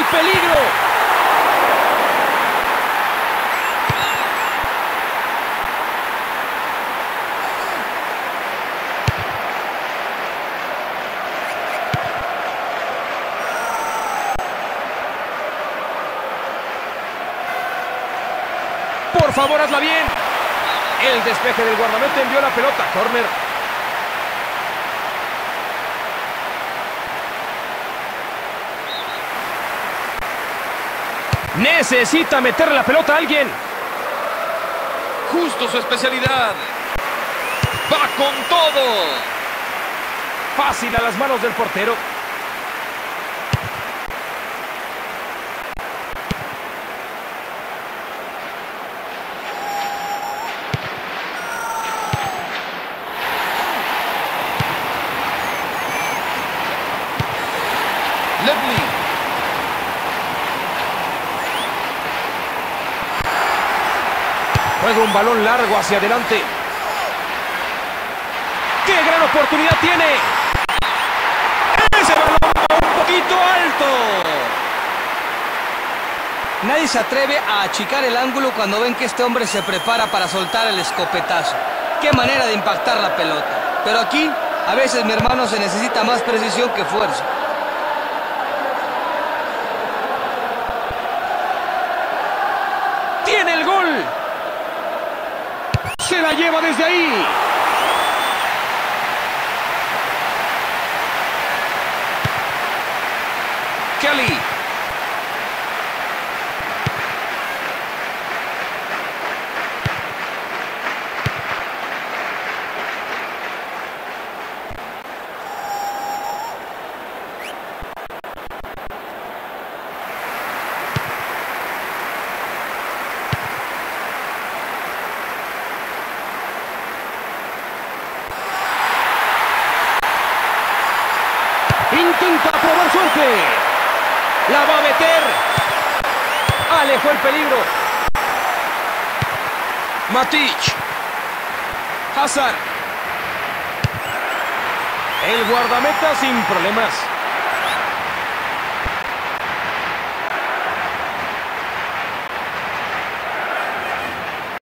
peligro! Por favor, hazla bien. El despeje del guardameta envió la pelota. Córner. Necesita meterle la pelota a alguien. Justo su especialidad. Va con todo. Fácil a las manos del portero. Lively. Juega un balón largo hacia adelante. ¡Qué gran oportunidad tiene! ¡Ese balón va un poquito alto! Nadie se atreve a achicar el ángulo cuando ven que este hombre se prepara para soltar el escopetazo. ¡Qué manera de impactar la pelota! Pero aquí, a veces, mi hermano, se necesita más precisión que fuerza. ¡Tiene el gol! ¡Se la lleva desde ahí! Kelly. Intenta probar suerte. La va a meter. Alejó el peligro. Matic. Hazard. El guardameta sin problemas.